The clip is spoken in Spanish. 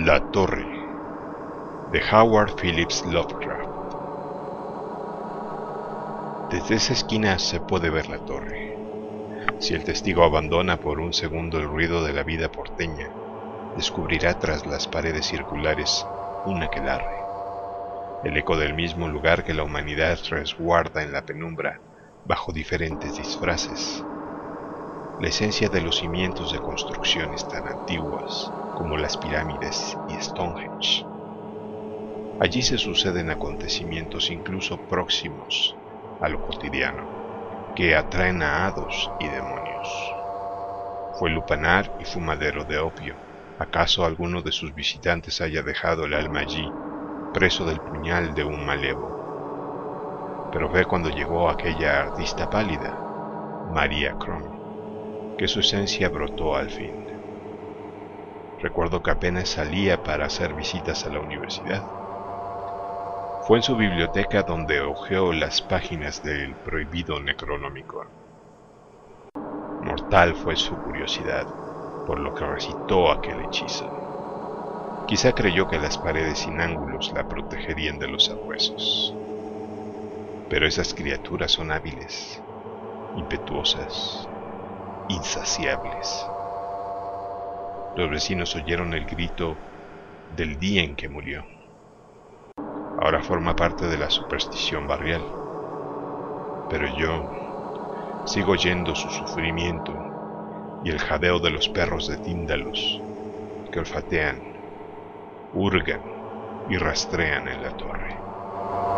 La Torre, de Howard Phillips Lovecraft. Desde esa esquina se puede ver la torre. Si el testigo abandona por un segundo el ruido de la vida porteña, descubrirá tras las paredes circulares un aquelarre, el eco del mismo lugar que la humanidad resguarda en la penumbra bajo diferentes disfraces, la esencia de los cimientos de construcciones tan antiguas como las pirámides y Stonehenge. Allí se suceden acontecimientos incluso próximos a lo cotidiano, que atraen a hados y demonios. Fue lupanar y fumadero de opio. ¿Acaso alguno de sus visitantes haya dejado el alma allí, preso del puñal de un malevo? Pero fue cuando llegó aquella artista pálida, María Crom, que su esencia brotó al fin. Recuerdo que apenas salía para hacer visitas a la universidad. Fue en su biblioteca donde hojeó las páginas del prohibido Necronomicon. Mortal fue su curiosidad, por lo que recitó aquel hechizo. Quizá creyó que las paredes sin ángulos la protegerían de los sabuesos. Pero esas criaturas son hábiles, impetuosas, insaciables. Los vecinos oyeron el grito del día en que murió. Ahora forma parte de la superstición barrial. Pero yo sigo oyendo su sufrimiento y el jadeo de los perros de Tíndalos que olfatean, hurgan y rastrean en la torre.